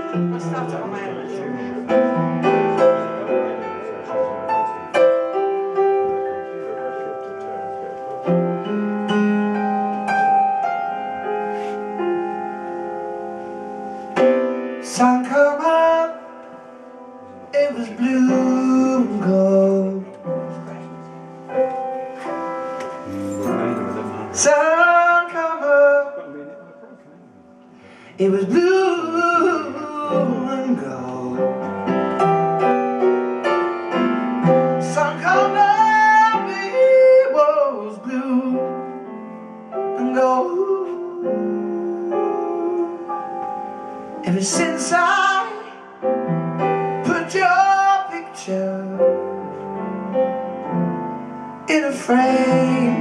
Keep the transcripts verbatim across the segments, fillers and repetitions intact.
I started on my own. Sun come out, it was blue and gold. Sun come up, it was blue and gold. Sun come up, it was blue and gold. Ever since I put your picture in a frame,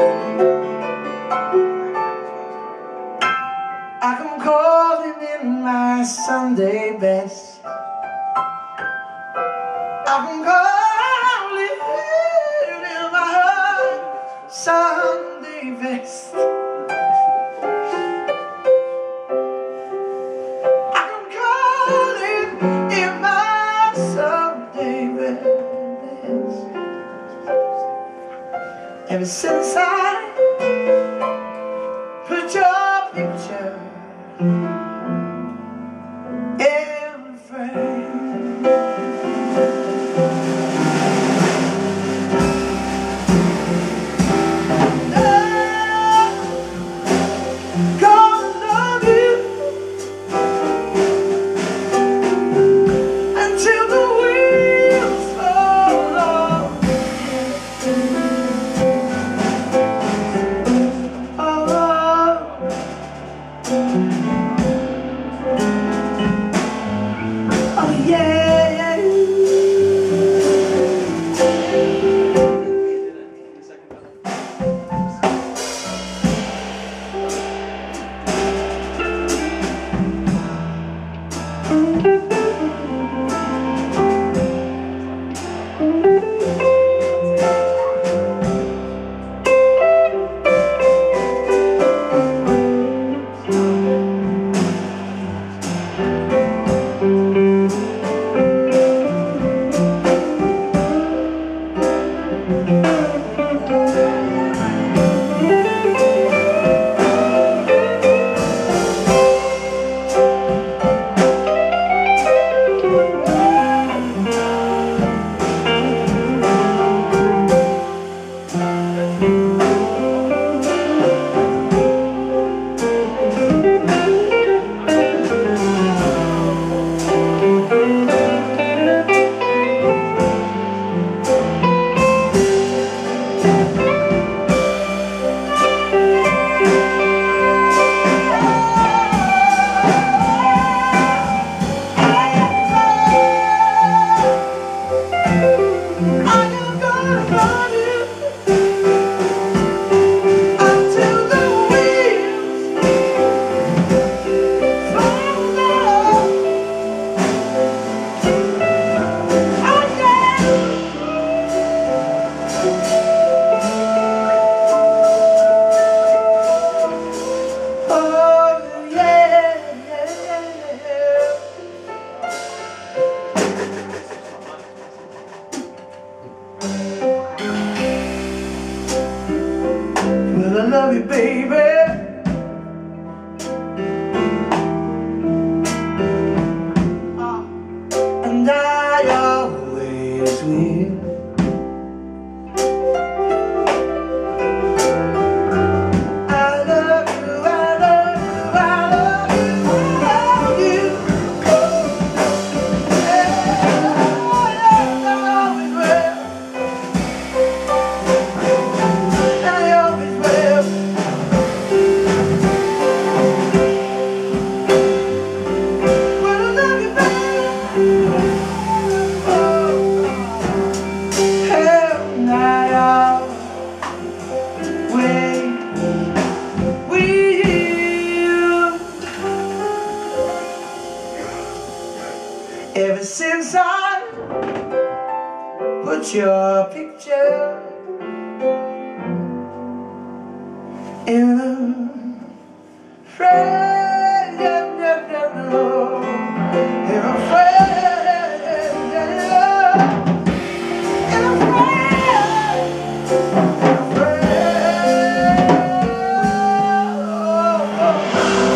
I come calling in my Sunday best. I come calling in my Sunday best. I come calling in my Sunday best. Ever since I put your picture in a frame, I'm gonna love you until the wheels fall off. Oh yeah, yeah. Well, I love you, baby, uh, and I always will. I love you, I love you, I love you, I love you. Yeah, I always will. I always will. Ever since I put your picture in a frame, oh.